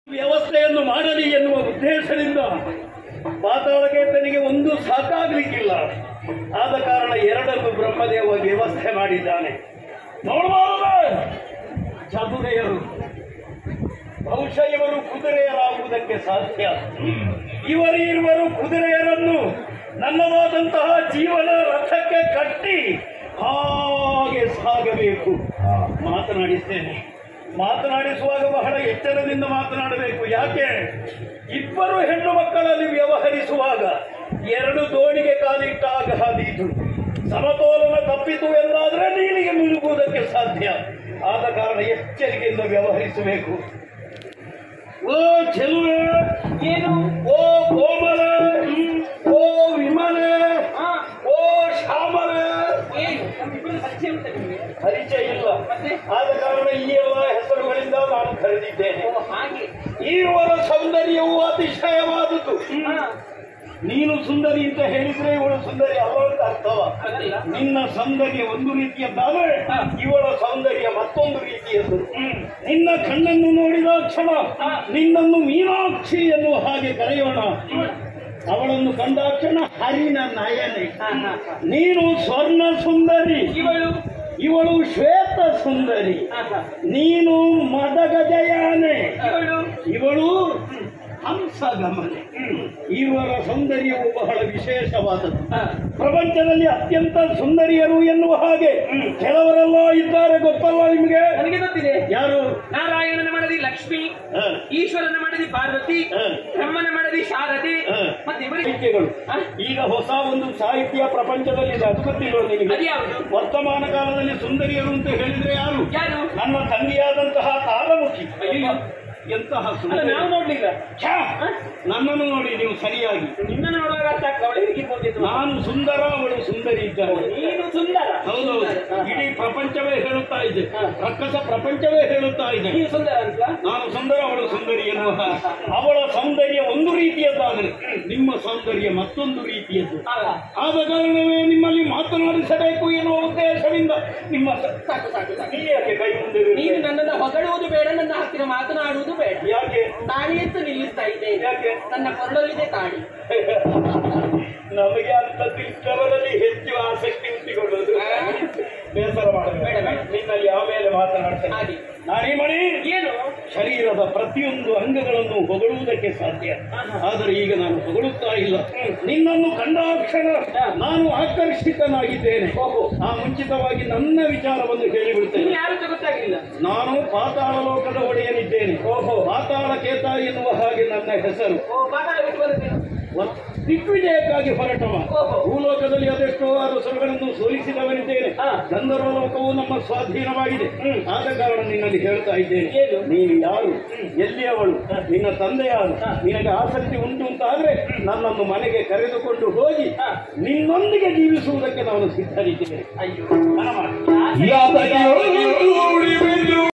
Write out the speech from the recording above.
ವ್ಯವಸ್ಥೆಯನ್ನು ಮಾಡಲಿ ಎನ್ನುವ ಉದ್ದೇಶದಿಂದ ಪಾತಾಳಕೇತನಿಗೆ ಒಂದು ಸಾಕಾಗಲಿಕ್ಕಿಲ್ಲ. ಆದ ಕಾರಣ ಎರಡನ್ನು ಬ್ರಹ್ಮದೇವ ವ್ಯವಸ್ಥೆ ಮಾಡಿದ್ದಾನೆ. ನೋಡಬಾರದೆ ಚತುರೆಯರು ಬಹುಶಃ ಇವರು ಕುದುರೆಯರಾಗುವುದಕ್ಕೆ ಸಾಧ್ಯ. ಇವರಿರುವರು ಕುದುರೆಯರನ್ನು ನನ್ನದಾದಂತಹ ಜೀವನ ರಥಕ್ಕೆ ಕಟ್ಟಿ ಹಾಗೆ ಸಾಗಬೇಕು. ಮಾತನಾಡಿದ್ದೇನೆ. ಮಾತನಾಡಿಸುವಾಗ ಬಹಳ ಎಚ್ಚರದಿಂದ ಮಾತನಾಡಬೇಕು. ಯಾಕೆ? ಇಬ್ಬರು ಹೆಣ್ಣು ಮಕ್ಕಳಲ್ಲಿ ವ್ಯವಹರಿಸುವಾಗ ಎರಡು ದೋಣಿಗೆ ಕಾಲಿಟ್ಟಾಗ ಹಾದೀತು. ಸಮತೋಲನ ತಪ್ಪಿತು ಎಂದಾದರೆ ನೀರಿಗೆ ಮುಳುಗುವುದಕ್ಕೆ ಸಾಧ್ಯ. ಆದ ಕಾರಣ ಎಚ್ಚರಿಕೆಯಿಂದ ವ್ಯವಹರಿಸಬೇಕು. ಓ ಚೆಲುವೆ, ಏನು? ಓ ಕೋಮಲ, ಓ ವಿಮಲೆ, ಓ ಶ್ಯಾಮಲೆ. ಏನು ನಮ್ಮಿಬ್ಬರು ಪರಿಚಯ ಉಂಟು ನಿಮಗೆ? ಪರಿಚಯ ಇಲ್ಲ. ಆದ ಕಾರಣ ಈ ಎಲ್ಲ ಹೆಸರುಗಳಿಂದ ನಾನು ಕರೆದಿದ್ದೇನೆ. ಹಾಗೆ ಇವರ ಸೌಂದರ್ಯವು ಅತಿಶಯವಾದುದು. ನೀನು ಸುಂದರಿ ಅಂತ ಹೇಳಿದ್ರೆ ಇವಳು ಸುಂದರಿ ಅಲ್ಲ ಅಂತ ಅರ್ಥವ. ನಿನ್ನ ಸೌಂದರ್ಯ ಒಂದು ರೀತಿಯದ್ದಾದರೆ ಇವಳ ಸೌಂದರ್ಯ ಮತ್ತೊಂದು ರೀತಿಯದ್ದು. ನಿನ್ನ ಕಣ್ಣನ್ನು ನೋಡಿದ ಕ್ಷಣ ನಿನ್ನನ್ನು ಮೀನಾಕ್ಷಿ ಎನ್ನುವ ಹಾಗೆ ಕರೆಯೋಣ. ಅವಳನ್ನು ಕಂಡಾಕ್ಷಣ ಹರಿನ ನಯನೆ. ನೀನು ಸ್ವರ್ಣ ಸುಂದರಿ, ಇವಳು ಶ್ವೇತ ಸುಂದರಿ. ನೀನು ಮದಗಜಯಾನೆ, ಇವಳು ಹಂಸಗಮನೆ. ಇವರ ಸೌಂದರ್ಯವು ಬಹಳ ವಿಶೇಷವಾದದ್ದು. ಪ್ರಪಂಚದಲ್ಲಿ ಅತ್ಯಂತ ಸುಂದರಿಯರು ಎನ್ನುವ ಹಾಗೆ ಕೆಲವರೆಲ್ಲ ಇದ್ದಾರೆ, ಗೊತ್ತಲ್ಲ ನಿಮಗೆ? ನನಗೆ ಗೊತ್ತಿದೆ. ಯಾರು? ನಾರಾಯಣನ ಮಡದಿ ಲಕ್ಷ್ಮಿ, ಈಶ್ವರನ ಮಡದಿ ಪಾರ್ವತಿ, ಬ್ರಹ್ಮನ ಮಡದಿ ಶಾರದೆ. ಮತ್ತೆ ಸಾಹಿತ್ಯಗಳು ಈಗ ಹೊಸ ಒಂದು ಸಾಹಿತ್ಯ ಪ್ರಪಂಚದಲ್ಲಿದೆ. ಅದು ಗೊತ್ತಿಲ್ವ ನಿಮಗೆ? ವರ್ತಮಾನ ಕಾಲದಲ್ಲಿ ಸುಂದರಿಯರು ಅಂತ ಹೇಳಿದ್ರೆ ಯಾರು? ನನ್ನ ತಂಗಿಯಾದಂತಹ ತಾರಮುಖಿ. ಎಂತಹ ಸುಂದರಿ! ನಾವು ನೋಡ್ಲಿಲ್ಲ. ನನ್ನನ್ನು ನೋಡಿ ನೀವು ಸರಿಯಾಗಿ. ನಿನ್ನನ್ನು ನೋಡುವಾಗ ಅರ್ಥ ಆಗ್ತದೆ ಅವಳು ಹೇಗಿರ್ಬೋದು. ನಾನು ಸುಂದರ, ಅವಳು ಸುಂದರಿ ಇದ್ದಾರೆ. ನೀನು ಸುಂದರ. ಹೌದೌದು. ಇಡೀ ಪ್ರಪಂಚವೇ ಹೇಳುತ್ತಾ ಇದೆ, ರಕ್ಕಸ ಪ್ರಪಂಚವೇ ಹೇಳುತ್ತಾ ಇದೆ ನೀನು ಸುಂದರ ಅಂತ. ನಾನು ಸುಂದರ, ಅವಳು ಸುಂದರಿ ಎನ್ನುವ. ಅವಳ ಸೌಂದರ್ಯ ಒಂದು ರೀತಿಯದ್ದಾದರೆ ನಿಮ್ಮ ಸೌಂದರ್ಯ ಮತ್ತೊಂದು ರೀತಿಯದ್ದು. ಆದ ಕಾರಣವೇ ನಿಮ್ಮಲ್ಲಿ ಮಾತನಾಡಿಸಬೇಕು ಎನ್ನುವ ಉದ್ದೇಶದಿಂದ ನಿಮ್ಮ ಯಾಕೆ ಕೈ ಮುಂದೆ? ನೀನು ನನ್ನನ್ನು ಹೊಗಳುವುದು ಬೇಡ, ನನ್ನ ಹತ್ತಿರ ಮಾತನಾಡುವುದು ಬೇಡ. ಯಾಕೆ? ತಾಳಿ ಅಂತ ನಿಲ್ಲಿಸ್ತಾ ಇದ್ದೇನೆ. ಯಾಕೆ? ನನ್ನ ಕೊರಳಲ್ಲಿದೆ ತಾಳಿ. ನಮಗೆ ಅಂತವರಲ್ಲಿ ಹೆಚ್ಚು ಆಸಕ್ತಿ ಹುಟ್ಟಿಕೊಳ್ಳೋದು ಬೇಸರ ಮಾಡಬೇಡ. ನಿನ್ನಲ್ಲಿ ಆಮೇಲೆ ಮಾತನಾಡ್ತೇನೆ. ನಾರೀಮಣಿ, ಏನು? ಶರೀರದ ಪ್ರತಿಯೊಂದು ಅಂಗಗಳನ್ನು ಹೊಗಳುವುದಕ್ಕೆ ಸಾಧ್ಯ, ಆದರೆ ಈಗ ನಾನು ಹೊಗಳುತ್ತಾ ಇಲ್ಲ. ನಿನ್ನನ್ನು ಕಂಡಾಕ್ಷಣ ನಾನು ಆಕರ್ಷಿತನಾಗಿದ್ದೇನೆ. ಆ ಮುಂಚಿತವಾಗಿ ನನ್ನ ವಿಚಾರವನ್ನು ಹೇಳಿಬಿಡ್ತೇನೆ. ಯಾರು ಗೊತ್ತಾಗಲಿಲ್ಲ. ನಾನು ಪಾತಾಳ ಲೋಕದ ಒಡೆಯನಿದ್ದೇನೆ. ಪಾತಾಳ ಕೇತ ಎನ್ನುವ ಹಾಗೆ ನನ್ನ ಹೆಸರು. ದಿಗ್ವಿಜಯಕ್ಕಾಗಿ ಹೊರಟವ. ಭೂಲೋಕದಲ್ಲಿ ಅದೆಷ್ಟೋ ಅರಸರುಗಳನ್ನು ಸೋಲಿಸಿದವನಿದ್ದೇನೆ. ಗಂಧರ್ವ ಲೋಕವು ನಮ್ಮ ಸ್ವಾಧೀನವಾಗಿದೆ. ಆದ ಕಾರಣ ನಿನ್ನಲ್ಲಿ ಹೇಳ್ತಾ ಇದ್ದೇನೆ, ನೀನು ಯಾರು, ಎಲ್ಲಿಯವಳು, ನಿನ್ನ ತಂದೆ ಯಾರು, ನಿನಗೆ ಆಸಕ್ತಿ ಉಂಟು ಅಂತ ಆದ್ರೆ ನನ್ನನ್ನು ಮನೆಗೆ ಕರೆದುಕೊಂಡು ಹೋಗಿ ನಿನ್ನೊಂದಿಗೆ ಜೀವಿಸುವುದಕ್ಕೆ ನಾನು ಸಿದ್ಧರಿದ್ದೇನೆ. ಅಯ್ಯೋ